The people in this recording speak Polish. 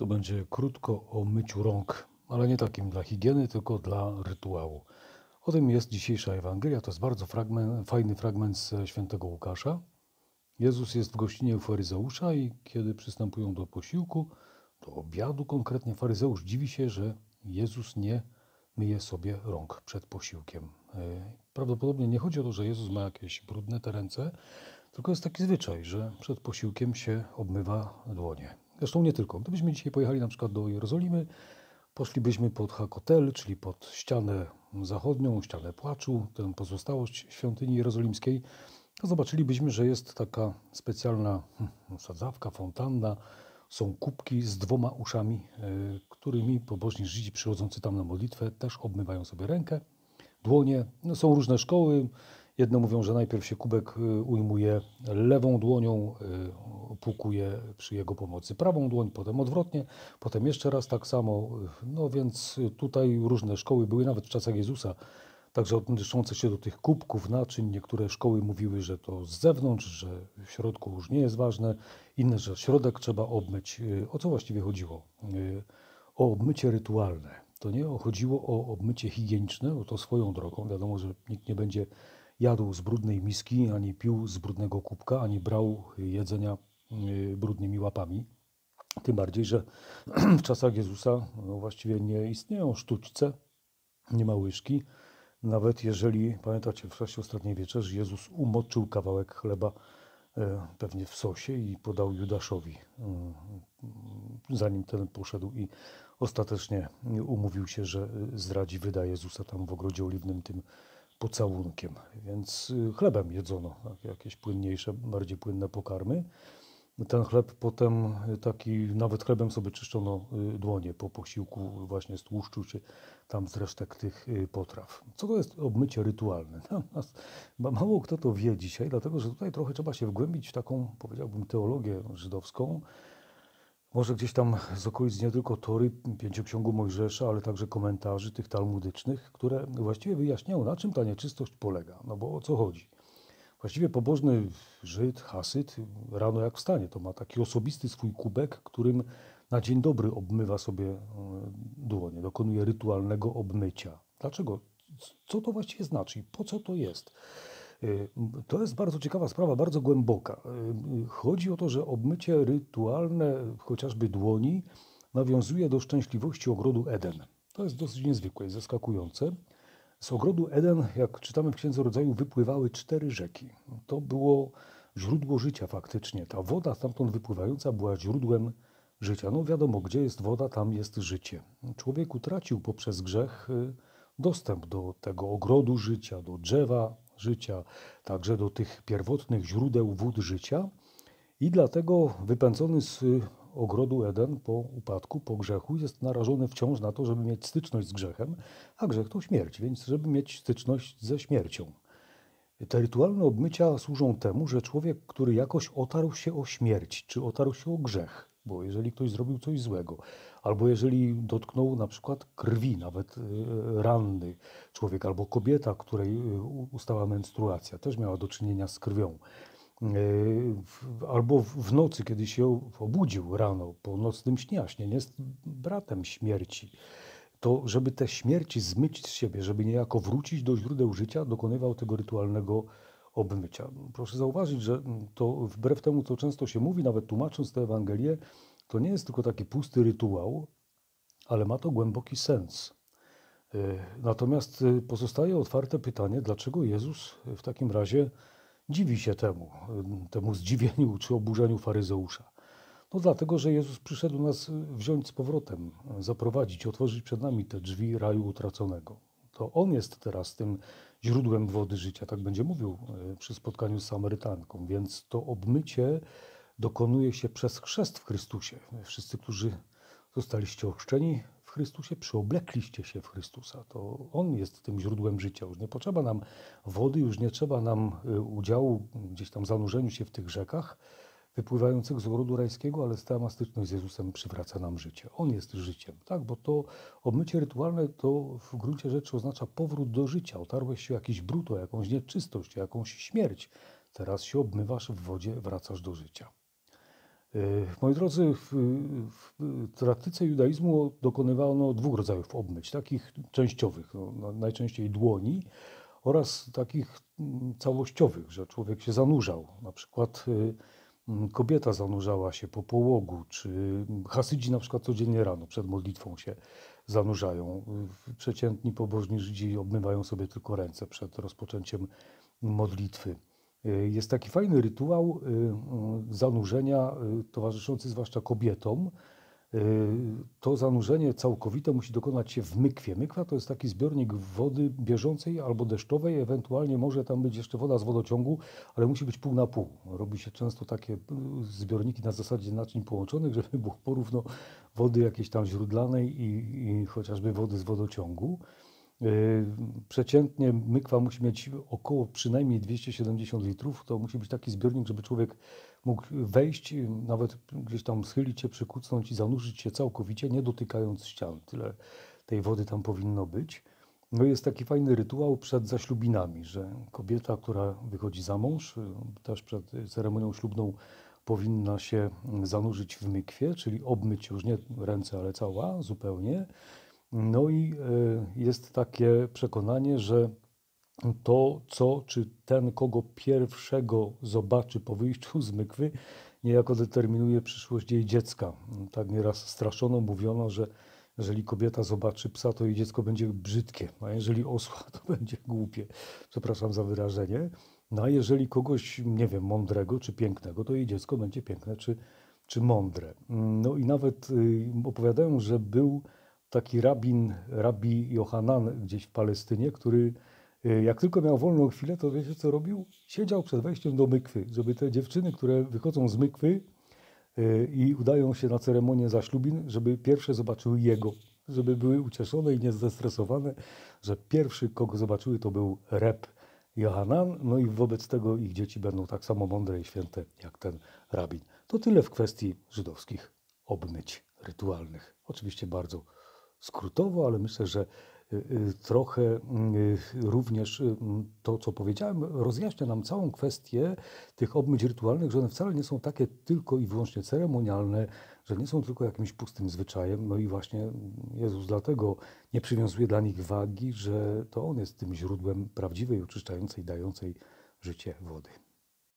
To będzie krótko o myciu rąk, ale nie takim dla higieny, tylko dla rytuału. O tym jest dzisiejsza Ewangelia. To jest bardzo fajny fragment ze świętego Łukasza. Jezus jest w gościnie u faryzeusza i kiedy przystępują do posiłku, do obiadu konkretnie, faryzeusz dziwi się, że Jezus nie myje sobie rąk przed posiłkiem. Prawdopodobnie nie chodzi o to, że Jezus ma jakieś brudne te ręce, tylko jest taki zwyczaj, że przed posiłkiem się obmywa dłonie. Zresztą nie tylko. Gdybyśmy dzisiaj pojechali na przykład do Jerozolimy, poszlibyśmy pod Hakotel, czyli pod ścianę zachodnią, ścianę płaczu, tę pozostałość świątyni jerozolimskiej, to zobaczylibyśmy, że jest taka specjalna sadzawka, fontanna, są kubki z dwoma uszami, którymi pobożni Żydzi przychodzący tam na modlitwę też obmywają sobie rękę, dłonie. No, są różne szkoły. Jedne mówią, że najpierw się kubek ujmuje lewą dłonią, płukuje przy jego pomocy prawą dłoń, potem odwrotnie, potem jeszcze raz tak samo. No więc tutaj różne szkoły były nawet w czasach Jezusa, także odnoszące się do tych kubków, naczyń. Niektóre szkoły mówiły, że to z zewnątrz, że w środku już nie jest ważne, inne, że środek trzeba obmyć. O co właściwie chodziło? O obmycie rytualne. To nie chodziło o obmycie higieniczne, bo to swoją drogą. Wiadomo, że nikt nie będzie jadł z brudnej miski, ani pił z brudnego kubka, ani brał jedzenia brudnymi łapami. Tym bardziej, że w czasach Jezusa no właściwie nie istnieją sztućce, nie ma łyżki. Nawet jeżeli, pamiętacie, w czasie ostatniej wieczerzy Jezus umoczył kawałek chleba pewnie w sosie i podał Judaszowi, zanim ten poszedł i ostatecznie umówił się, że zdradzi, wyda Jezusa tam w ogrodzie oliwnym tym pocałunkiem. Więc chlebem jedzono, jakieś płynniejsze, bardziej płynne pokarmy. Ten chleb potem taki, nawet chlebem sobie czyszczono dłonie po posiłku właśnie z tłuszczu, czy tam z resztek tych potraw. Co to jest obmycie rytualne? Mało kto to wie dzisiaj, dlatego że tutaj trochę trzeba się wgłębić w taką, powiedziałbym, teologię żydowską. Może gdzieś tam z okolic nie tylko Tory, Pięcioksięgu Mojżesza, ale także komentarzy tych talmudycznych, które właściwie wyjaśniają, na czym ta nieczystość polega. No bo o co chodzi? Właściwie pobożny Żyd, Hasyd, rano jak wstanie, to ma taki osobisty swój kubek, którym na dzień dobry obmywa sobie dłonie, dokonuje rytualnego obmycia. Dlaczego? Co to właściwie znaczy i po co to jest? To jest bardzo ciekawa sprawa, bardzo głęboka. Chodzi o to, że obmycie rytualne, chociażby dłoni, nawiązuje do szczęśliwości ogrodu Eden. To jest dosyć niezwykłe i zaskakujące. Z ogrodu Eden, jak czytamy w Księdze Rodzaju, wypływały 4 rzeki. To było źródło życia faktycznie. Ta woda stamtąd wypływająca była źródłem życia. No wiadomo, gdzie jest woda, tam jest życie. Człowiek utracił poprzez grzech dostęp do tego ogrodu życia, do drzewa życia, także do tych pierwotnych źródeł wód życia. I dlatego wypędzony z ogrodu Eden po upadku, po grzechu jest narażony wciąż na to, żeby mieć styczność z grzechem, a grzech to śmierć, więc żeby mieć styczność ze śmiercią. Te rytualne obmycia służą temu, że człowiek, który jakoś otarł się o śmierć, czy otarł się o grzech, bo jeżeli ktoś zrobił coś złego, albo jeżeli dotknął na przykład krwi, nawet ranny człowiek, albo kobieta, której ustała menstruacja, też miała do czynienia z krwią, albo w nocy, kiedy się obudził rano po nocnym śnie, a śnienie jest bratem śmierci, to żeby te śmierci zmyć z siebie, żeby niejako wrócić do źródeł życia, dokonywał tego rytualnego obmycia. Proszę zauważyć, że to wbrew temu, co często się mówi, nawet tłumacząc tę Ewangelię, to nie jest tylko taki pusty rytuał, ale ma to głęboki sens. Natomiast pozostaje otwarte pytanie, dlaczego Jezus w takim razie dziwi się temu zdziwieniu czy oburzeniu faryzeusza. No dlatego, że Jezus przyszedł nas wziąć z powrotem, zaprowadzić, otworzyć przed nami te drzwi raju utraconego. To On jest teraz tym źródłem wody życia, tak będzie mówił przy spotkaniu z Samarytanką. Więc to obmycie dokonuje się przez chrzest w Chrystusie. Wszyscy, którzy zostaliście ochrzczeni w Chrystusie, przyoblekliście się w Chrystusa. To On jest tym źródłem życia. Już nie potrzeba nam wody, już nie trzeba nam udziału gdzieś tam zanurzeniu się w tych rzekach wypływających z ogrodu rajskiego, ale stała styczność z Jezusem przywraca nam życie. On jest życiem, tak? Bo to obmycie rytualne to w gruncie rzeczy oznacza powrót do życia. Otarłeś się o jakiś brud, o jakąś nieczystość, o jakąś śmierć. Teraz się obmywasz w wodzie, wracasz do życia. Moi drodzy, w praktyce judaizmu dokonywano dwóch rodzajów obmyć, takich częściowych, najczęściej dłoni oraz takich całościowych, że człowiek się zanurzał. Na przykład kobieta zanurzała się po połogu, czy Hasydzi na przykład codziennie rano przed modlitwą się zanurzają. Przeciętni pobożni Żydzi obmywają sobie tylko ręce przed rozpoczęciem modlitwy. Jest taki fajny rytuał zanurzenia, towarzyszący zwłaszcza kobietom. To zanurzenie całkowite musi dokonać się w mykwie. Mykwa to jest taki zbiornik wody bieżącej albo deszczowej, ewentualnie może tam być jeszcze woda z wodociągu, ale musi być pół na pół. Robi się często takie zbiorniki na zasadzie naczyń połączonych, żeby było porówno wody jakiejś tam źródlanej i chociażby wody z wodociągu. Przeciętnie mykwa musi mieć około przynajmniej 270 litrów. To musi być taki zbiornik, żeby człowiek mógł wejść, nawet gdzieś tam schylić się, przykucnąć i zanurzyć się całkowicie, nie dotykając ścian. Tyle tej wody tam powinno być. No i jest taki fajny rytuał przed zaślubinami, że kobieta, która wychodzi za mąż, też przed ceremonią ślubną powinna się zanurzyć w mykwie, czyli obmyć już nie ręce, ale cała zupełnie. No i jest takie przekonanie, że to, co czy ten, kogo pierwszego zobaczy po wyjściu z mykwy, niejako determinuje przyszłość jej dziecka. Tak nieraz straszono, mówiono, że jeżeli kobieta zobaczy psa, to jej dziecko będzie brzydkie, a jeżeli osła, to będzie głupie. Przepraszam za wyrażenie. No a jeżeli kogoś, nie wiem, mądrego czy pięknego, to jej dziecko będzie piękne czy mądre. No i nawet opowiadają, że był taki rabbi Johanan gdzieś w Palestynie, który jak tylko miał wolną chwilę, to wiecie co robił? Siedział przed wejściem do mykwy, żeby te dziewczyny, które wychodzą z mykwy i udają się na ceremonię zaślubin, żeby pierwsze zobaczyły jego, żeby były ucieszone i niezestresowane, że pierwszy, kogo zobaczyły, to był Reb Johanan, no i wobec tego ich dzieci będą tak samo mądre i święte jak ten rabin. To tyle w kwestii żydowskich obmyć rytualnych. Oczywiście bardzo skrótowo, ale myślę, że trochę również to, co powiedziałem, rozjaśnia nam całą kwestię tych obmyć rytualnych, że one wcale nie są takie tylko i wyłącznie ceremonialne, że nie są tylko jakimś pustym zwyczajem. No i właśnie Jezus dlatego nie przywiązuje dla nich wagi, że to On jest tym źródłem prawdziwej, oczyszczającej, dającej życie wody.